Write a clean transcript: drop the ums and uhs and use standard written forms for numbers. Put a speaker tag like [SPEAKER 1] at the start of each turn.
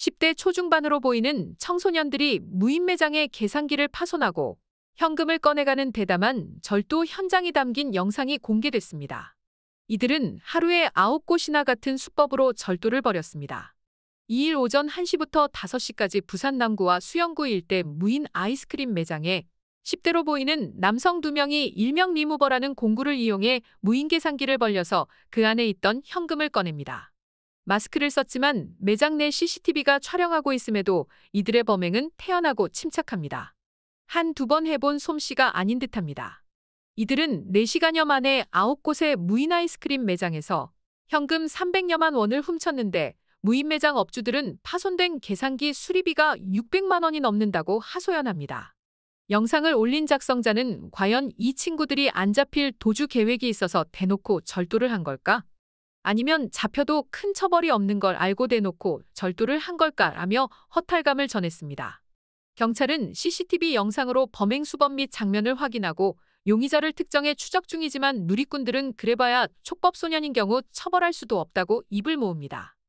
[SPEAKER 1] 10대 초중반으로 보이는 청소년들이 무인 매장의 계산기를 파손하고 현금을 꺼내가는 대담한 절도 현장이 담긴 영상이 공개됐습니다. 이들은 하루에 9곳이나 같은 수법으로 절도를 벌였습니다. 2일 오전 1시부터 5시까지 부산 남구와 수영구 일대 무인 아이스크림 매장에 10대로 보이는 남성 2명이 일명 리무버라는 공구를 이용해 무인 계산기를 벌려서 그 안에 있던 현금을 꺼냅니다. 마스크를 썼지만 매장 내 CCTV가 촬영하고 있음에도 이들의 범행은 태연하고 침착합니다. 한두 번 해본 솜씨가 아닌 듯합니다. 이들은 4시간여 만에 9곳의 무인 아이스크림 매장에서 현금 300여만 원을 훔쳤는데 무인 매장 업주들은 파손된 계산기 수리비가 600만 원이 넘는다고 하소연합니다. 영상을 올린 작성자는 과연 이 친구들이 안 잡힐 도주 계획이 있어서 대놓고 절도를 한 걸까? 아니면 잡혀도 큰 처벌이 없는 걸 알고 대놓고 절도를 한 걸까라며 허탈감을 전했습니다. 경찰은 CCTV 영상으로 범행 수법 및 장면을 확인하고 용의자를 특정해 추적 중이지만 누리꾼들은 그래봐야 촉법소년인 경우 처벌할 수도 없다고 입을 모읍니다.